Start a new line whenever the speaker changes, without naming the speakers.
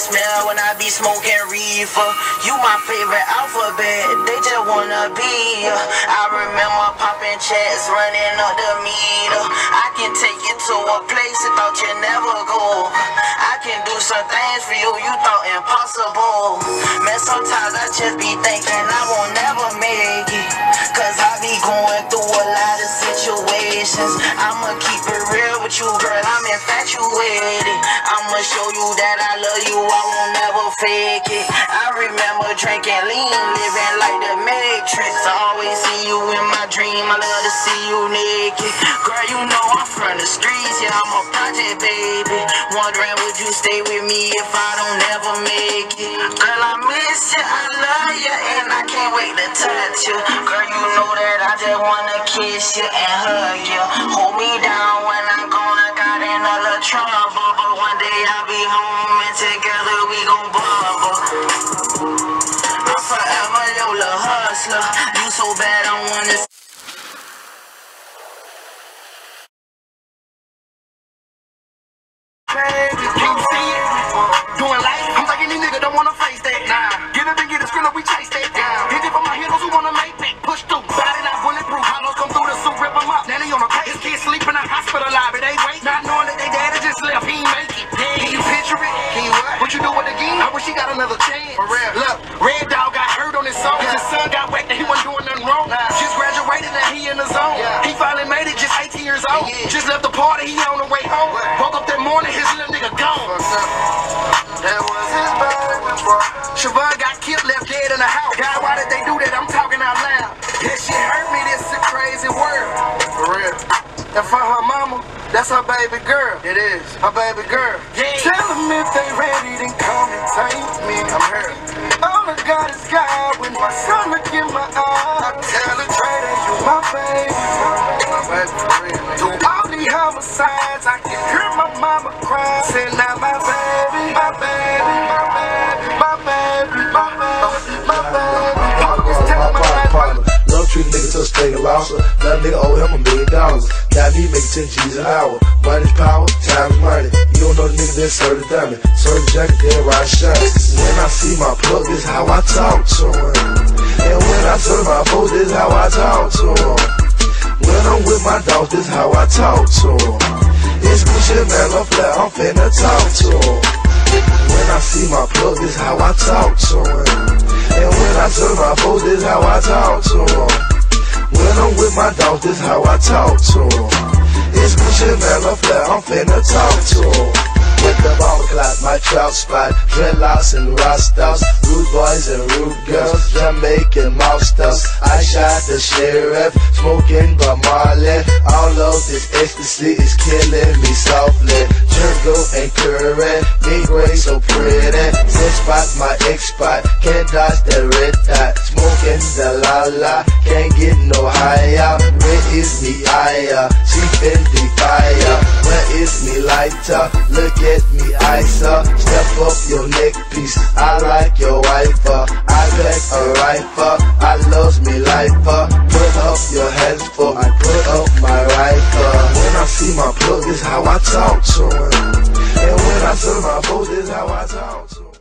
smell when I be smoking reefer. You my favorite alphabet, they just wanna be ya. I remember popping checks, running up the meter. I can take you to a place you thought you'd never go. I can do some things for you, you thought impossible. Man, sometimes I just be thinking I won't never make it, cause I be going through a lot of situations. I'ma keep it real with you, girl, I'm infatuated. I'ma show you that I love you, I won't never fake it. I remember drinking lean, living like the Matrix. I always see you in my dream, I love to see you naked. Girl, you know I'm from the streets, yeah, I'm a project baby. Wondering would you stay with me if I don't ever make it. Girl, I miss you, I love you, and I can't wait to touch you. Girl, you know that I just wanna kiss you and hug you. Hold me down when I'm gone, I got in a little trouble, but one day I'll be home and together we gon' bubble. I'm forever your little hustler. You so bad I wanna
Baby, can you see it? Doing life, I'm thinking these niggas don't wanna face that. Nah, get up and get a skrilla, we chase that down. Hit it for my heroes who wanna make that. Push through, body not bulletproof. Hollows come through the suit, rip them up. Now they on a case. His kids sleep in a hospital lobby. They wait, not knowing that they daddy just left. He ain't make it. Can you picture it? Can you what? What you do it again? I wish he got another chance. For real. Look, Red Dog got hurt on his soul. His son got whacked and he wasn't doing nothing wrong. Just graduated and he in the zone. He finally made it, just 18 years old. Just left the party, he on the way home. Woke up that morning, his little nigga gone. That was his baby, bro. Siobhan got killed, left dead in the house. God, why did they do that? I'm talking out loud. That shit hurt me, this is a crazy world. For real. And for her mama, that's her baby girl. It is. Her baby girl. Yeah. Tell them if they ready, then come and take me. I'm here. All I got is God. When my son look in my eyes, I tell the traitor, you my baby. My baby, for real. Through all the homicides, I can hear my mama cry. Say now my baby, my baby, my baby, my baby, my baby, my baby. Just tell my life.
Love treat a nigga till a stay lobster. That nigga owe him $1 million. Got me making 10 G's an hour. Money's power, time's money. You don't know the nigga that serve the diamond. Serve the jacket, then ride shot. When I see my plug, this how I talk to him. And when I serve my folks, this how I talk to him. When I'm with my dogs, this how I talk to him. It's Gucci, man, I'm flat, I'm finna talk to him. When I see my plug, this how I talk to him. And when I serve my folks, this how I talk to him. When I'm with my dogs, this how I talk to him. It's Gucci, man, I'm flat, I'm finna talk to him. With the bomber clock, my trout spot, dreadlocks and rastas, rude boys and rude girls, Jamaican mobsters. I shot the sheriff, smoking by Marley. All of this ecstasy is killing me softly. Jergo and current, big gray so pretty. Six spot, my X spot, can't dodge the red dot. Smoking the la-la, can't get no higher. Where is me higher? Cheap in the fire. Where is me lighter? Look at me icer. Step up your neck piece, I like your wiper. I pack a rifle, I loves me lifer. Put up your hands for I put up my rifle. When I see my plug, this how I talk to him. And when I serve my foes, this how I talk to him.